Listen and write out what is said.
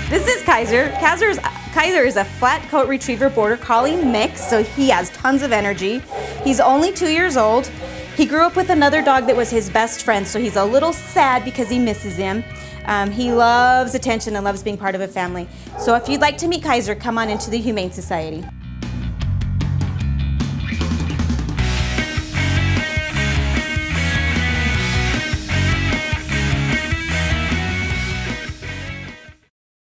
This is Kaiser. Kaiser is a flat coat retriever border collie mix, so he has tons of energy. He's only 2 years old. He grew up with another dog that was his best friend, so he's a little sad because he misses him. He loves attention and loves being part of a family. So if you'd like to meet Kaiser, come on into the Humane Society.